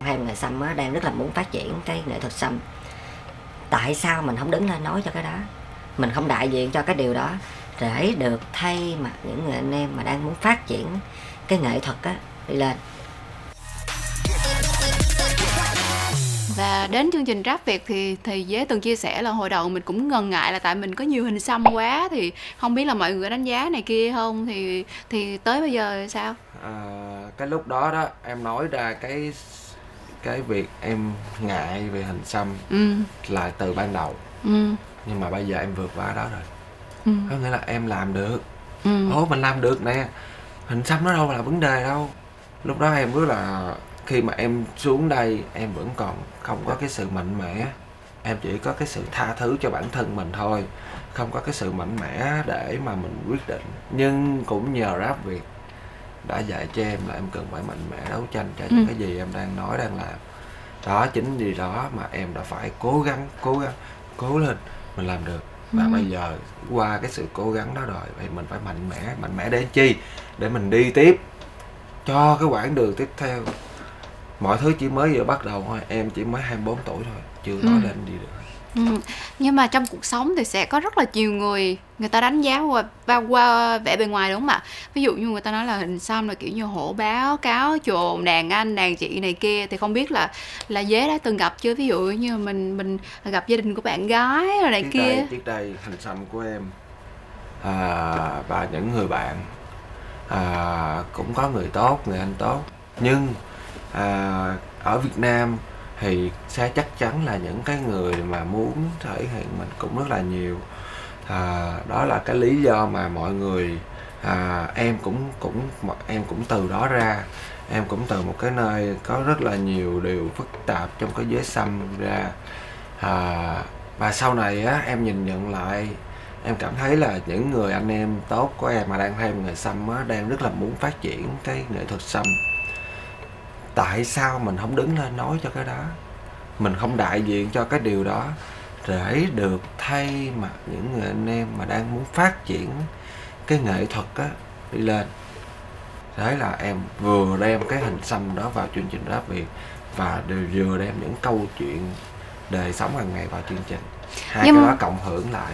thêm người xăm á, đang rất là muốn phát triển cái nghệ thuật xăm. Tại sao mình không đứng lên nói cho cái đó? Mình không đại diện cho cái điều đó để được thay mặt những người anh em mà đang muốn phát triển cái nghệ thuật á đi lên. Và đến chương trình Rap Việt thì Dế từng chia sẻ là hồi đầu mình cũng ngần ngại là tại mình có nhiều hình xăm quá, thì không biết là mọi người đánh giá này kia không, thì tới bây giờ sao? Cái lúc đó đó em nói ra cái việc em ngại về hình xăm là từ ban đầu, nhưng mà bây giờ em vượt qua đó rồi. Có nghĩa là em làm được. Mình làm được nè, hình xăm nó đâu là vấn đề đâu. Lúc đó em biết là khi mà em xuống đây em vẫn còn không có cái sự mạnh mẽ, em chỉ có cái sự tha thứ cho bản thân mình thôi, không có cái sự mạnh mẽ để mà mình quyết định. Nhưng cũng nhờ Rap Việt đã dạy cho em là em cần phải mạnh mẽ đấu tranh cho những cái gì em đang nói, đang làm. Đó, chính vì đó mà em đã phải cố lên, mình làm được. Và bây giờ qua cái sự cố gắng đó rồi thì mình phải mạnh mẽ để chi? Để mình đi tiếp cho cái quãng đường tiếp theo. Mọi thứ chỉ mới vừa bắt đầu thôi, em chỉ mới 24 tuổi thôi, chưa nói lên gì được. Nhưng mà trong cuộc sống thì sẽ có rất là nhiều người ta đánh giá qua vẻ bề ngoài, đúng không ạ? Ví dụ như người ta nói là hình xăm là kiểu như hổ báo, cáo chồn, đàn anh, đàn chị này kia, thì không biết là Dế đã từng gặp chưa? Ví dụ như mình gặp gia đình của bạn gái rồi này kia. Trước đây hình xăm của em và những người bạn cũng có người tốt, người anh tốt, nhưng ở Việt Nam thì sẽ chắc chắn là những cái người mà muốn thể hiện mình cũng rất là nhiều. Đó là cái lý do mà mọi người em cũng từ đó ra. Em cũng từ một cái nơi có rất là nhiều điều phức tạp trong cái giới xăm ra. Và sau này á, em nhìn nhận lại, em cảm thấy là những người anh em tốt của em mà đang thêm nghề xăm á, đang rất là muốn phát triển cái nghệ thuật xăm. Tại sao mình không đứng lên nói cho cái đó? Mình không đại diện cho cái điều đó để được thay mặt những người anh em mà đang muốn phát triển cái nghệ thuật á đi lên. Thế là em vừa đem cái hình xăm đó vào chương trình Rap Việt và vừa đem những câu chuyện đời sống hàng ngày vào chương trình. Cái đó cộng hưởng lại.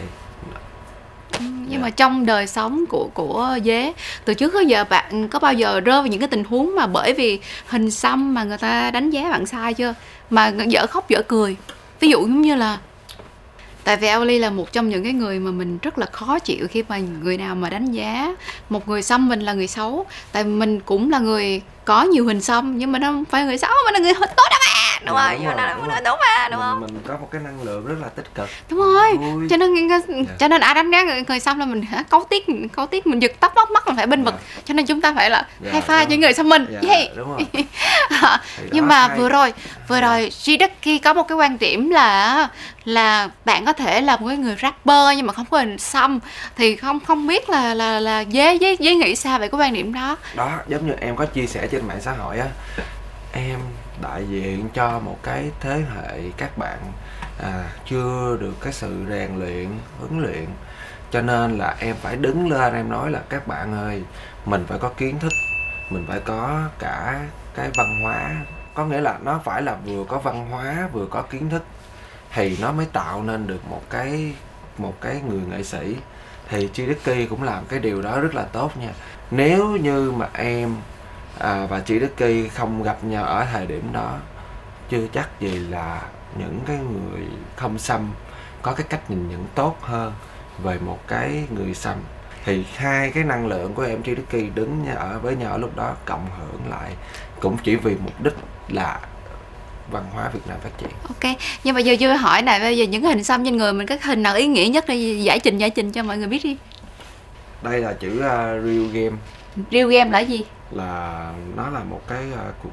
Nhưng mà trong đời sống của Dế, từ trước tới giờ bạn có bao giờ rơi vào những cái tình huống mà bởi vì hình xăm mà người ta đánh giá bạn sai chưa? Mà dở khóc dở cười. Ví dụ giống như là, tại vì Ellie là một trong những cái người mà mình rất là khó chịu khi mà người nào mà đánh giá một người xăm mình là người xấu. Tại mình cũng là người có nhiều hình xăm, nhưng mà nó không phải người xấu, mà là người tốt đó mà, đúng không? Đúng mà, đúng không? Mình có một cái năng lượng rất là tích cực. Đúng rồi. Cho nên ai đánh giá người xăm là mình cấu tiết mình giật tóc móc mắt mình phải bênh vực. Cho nên chúng ta phải là high five cho người xăm mình. Đúng rồi. Nhưng mà vừa rồi G-Ducky có một cái quan điểm là bạn có thể là một cái người rapper nhưng mà không có hình xăm, thì không biết là Dế nghĩ sao về cái quan điểm đó? Đó, giống như em có chia sẻ trên mạng xã hội á, em đại diện cho một cái thế hệ các bạn chưa được cái sự rèn luyện, huấn luyện, cho nên là em phải đứng lên em nói là các bạn ơi, mình phải có kiến thức, mình phải có cả cái văn hóa, có nghĩa là nó phải là vừa có văn hóa vừa có kiến thức thì nó mới tạo nên được một cái người nghệ sĩ. Thì G-Ducky cũng làm cái điều đó rất là tốt nha. Nếu như mà em và G-Ducky không gặp nhau ở thời điểm đó, chưa chắc gì là những cái người không xăm có cái cách nhìn nhận tốt hơn về một cái người xăm. Thì hai cái năng lượng của em G-Ducky đứng ở với nhau lúc đó cộng hưởng lại cũng chỉ vì mục đích là văn hóa Việt Nam phát triển. Ok, nhưng mà giờ chưa hỏi này, bây giờ những cái hình xăm trên người mình, cái hình nào ý nghĩa nhất để giải trình cho mọi người biết đi. Đây là chữ Real Game. Real Game là gì? Là nó là một cái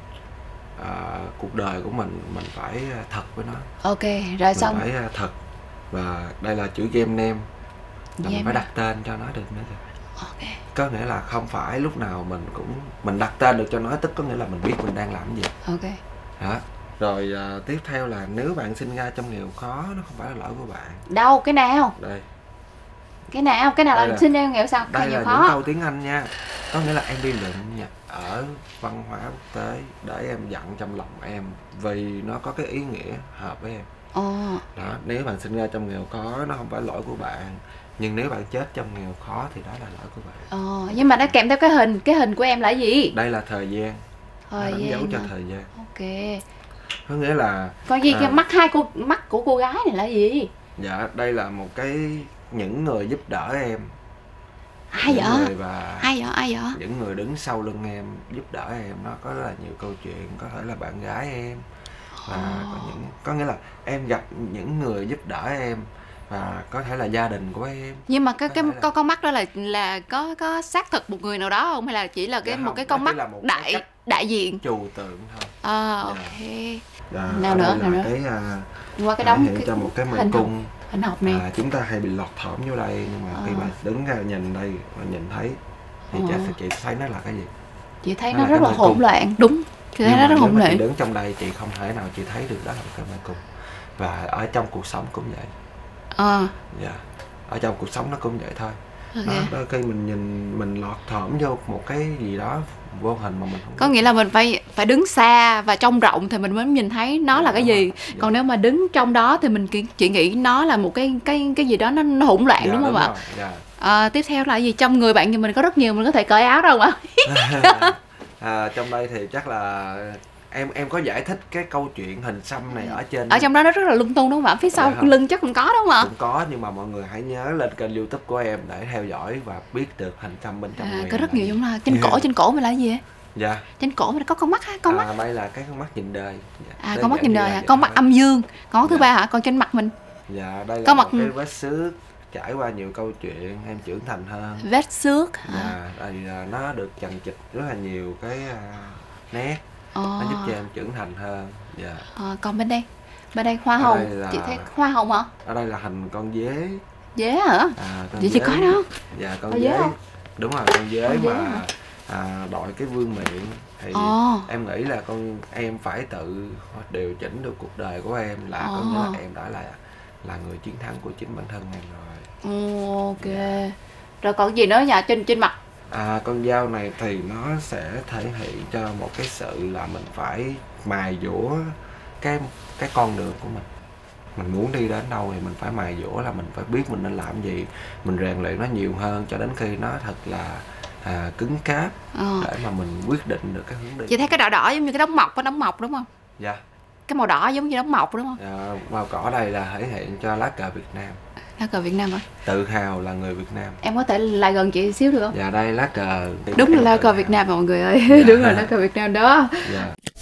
cuộc đời của mình phải thật với nó. Ok, rồi xong. Mình phải thật. Và đây là chữ game name, là mình phải đặt tên cho nó được nữa kìa. Ok. Có nghĩa là không phải lúc nào mình đặt tên được cho nó, tức có nghĩa là mình biết mình đang làm gì. Ok. Đó. Rồi tiếp theo là nếu bạn sinh ra trong nghèo khó, nó không phải là lỗi của bạn. Đâu, cái nào? Đây. Cái nào Đây là sinh ra nghèo sao? đây Nghèo là khó. những câu tiếng Anh nha. Có nghĩa là em đi luyện nha, ở văn hóa quốc tế để em dặn trong lòng em, vì nó có cái ý nghĩa hợp với em. Đó, nếu bạn sinh ra trong nghèo khó nó không phải lỗi của bạn, nhưng nếu bạn chết trong nghèo khó thì đó là lỗi của bạn. Nhưng mà nó kèm theo cái hình của em là gì? Đây là thời gian, nó đánh dấu cho thời gian. Ok. Có nghĩa là Còn gì mắt của cô gái này là gì? dạ, đây là một cái những người giúp đỡ em. Ai vậy? Ai vậy? Những người đứng sau lưng em giúp đỡ em, nó có rất là nhiều câu chuyện. Có thể là bạn gái em, và có nghĩa là em gặp những người giúp đỡ em, và có thể là gia đình của em. Nhưng mà con mắt đó là có xác thực một người nào đó không, hay là chỉ là một cái con mắt đại diện trừu tượng thôi. Ok. Nào nữa Qua cái đống cho một cái mê cung hình học này. Chúng ta hay bị lọt thỏm vô đây, nhưng mà khi mà đứng ra nhìn đây và nhìn thấy thì chị thấy nó là cái gì? Chị thấy nó rất là hỗn loạn. Đúng, chị thấy nó rất hỗn loạn. Chị đứng trong đây chị không thể nào chị thấy được đó là một cái mê cung. Và ở trong cuộc sống cũng vậy. Ở trong cuộc sống nó cũng vậy thôi. Đôi khi mình nhìn, mình lọt thỏm vô một cái gì đó vô hình mà mình không có nghĩa là mình phải đứng xa và trông rộng thì mình mới nhìn thấy nó là cái gì. Còn nếu mà đứng trong đó thì mình chỉ nghĩ nó là một cái gì đó nó hỗn loạn, đúng không ạ? Tiếp theo là gì? Trong người bạn thì mình có rất nhiều, mình có thể cởi áo đâu mà. Trong đây thì chắc là em có giải thích cái câu chuyện hình xăm này ở trên. Ở trong đó nó rất là lung tung, đúng không ạ? Phía sau lưng chắc cũng có, đúng không ạ? Cũng có, nhưng mà mọi người hãy nhớ lên kênh YouTube của em để theo dõi và biết được hình xăm bên trong người. Có rất nhiều, giống là trên cổ mình là gì vậy? Dạ. Trên cổ mình có con mắt ha, con mắt. Đây là cái con mắt nhìn đời. Con mắt nhìn đời hả? Con mắt âm dương. Con mắt thứ ba hả? Còn trên mặt mình. Dạ, đây là một cái vết xước trải qua nhiều câu chuyện, em trưởng thành hơn. Vết xước. Đây là nó được chằng chịt rất là nhiều cái nét. Nó giúp cho em trưởng thành hơn. Còn bên đây hoa hồng, chị thấy hoa hồng hả? Ở đây là hình con dế. Dế hả? Vậy chị có đâu? Dạ, con dế. Đúng rồi, con dế mà đội cái vương miện. Thì em nghĩ là em phải tự điều chỉnh được cuộc đời của em, là có nghĩa là em đã là người chiến thắng của chính bản thân em rồi. Ok. Rồi còn gì nữa nhỉ? Trên mặt. Con dao này thì nó sẽ thể hiện cho một cái sự là mình phải mài dũa cái con đường của mình. Mình muốn đi đến đâu thì mình phải mài dũa, là mình phải biết mình nên làm gì, mình rèn luyện nó nhiều hơn cho đến khi nó thật là cứng cáp để mà mình quyết định được cái hướng đi. Chị thấy cái đỏ đỏ giống như cái đống mọc đúng không? Dạ. Cái màu đỏ giống như đống mọc đúng không? Màu cỏ đây là thể hiện cho lá cờ Việt Nam. Lá cờ Việt Nam hả? Tự hào là người Việt Nam. Em có thể lại gần chị xíu được không? Dạ, đây lá cờ. Đúng là lá cờ Việt Nam mọi người ơi. Đúng rồi, lá cờ Việt Nam đó. Dạ.